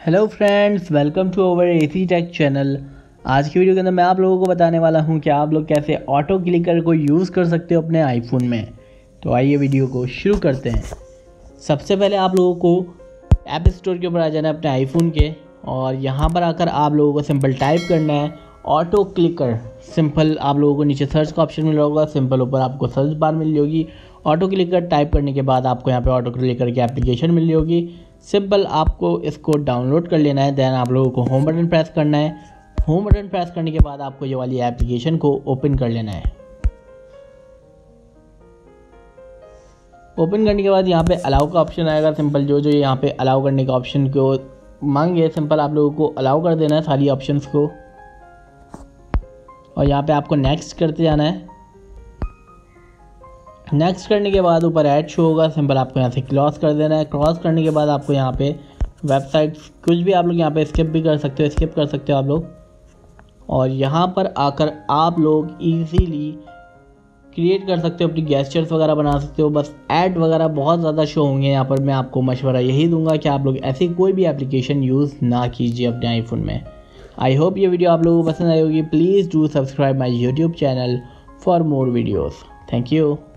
Hello friends, welcome to our AC tech channel. आज की video के अंदर मैं आप लोगों को बताने वाला हूं कि आप लोग कैसे ऑटो क्लिकर को यूज़ कर सकते हो अपने आईफोन में। तो आइए वीडियो को शुरू करते हैं। सबसे पहले आप लोगों को ऐप स्टोर के ऊपर आ जाना है अपने आईफोन के, और यहां पर आकर आप लोगों को सिंपल टाइप करना है ऑटो क्लिकर। सिंपल आप लोगों को नीचे सर्च का ऑप्शन मिल रहा होगा, सिंपल ऊपर आपको सर्च बार मिल रही होगी। ऑटो क्लिकर टाइप करने के बाद आपको यहाँ पे ऑटो क्लिकर की एप्लीकेशन मिल रही होगी। सिंपल आपको इसको डाउनलोड कर लेना है। देन आप लोगों को होम बटन प्रेस करना है। होम बटन प्रेस करने के बाद आपको ये वाली एप्लीकेशन को ओपन कर लेना है। ओपन करने के बाद यहाँ पे अलाउ का ऑप्शन आएगा। सिंपल जो यहाँ पे अलाउ करने का ऑप्शन को मांगे, सिंपल आप लोगों को अलाउ कर देना है सारी ऑप्शंस को, और यहाँ पे आपको नेक्स्ट करते जाना है। नेक्स्ट करने के बाद ऊपर ऐड शो होगा, सिंपल आपको यहाँ से क्रॉस कर देना है। क्रॉस करने के बाद आपको यहाँ पे वेबसाइट्स कुछ भी आप लोग यहाँ पे स्किप भी कर सकते हो, स्किप कर सकते हो आप लोग। और यहाँ पर आकर आप लोग इजीली क्रिएट कर सकते हो, अपनी गेस्चर्स वगैरह बना सकते हो। बस ऐड वगैरह बहुत ज़्यादा शो होंगे यहाँ पर। मैं आपको मशवरा यही दूंगा कि आप लोग ऐसी कोई भी एप्लीकेशन यूज़ ना कीजिए अपने आईफोन में। आई होप ये वीडियो आप लोगों को पसंद आई होगी। Please do subscribe my YouTube channel for more videos. Thank you.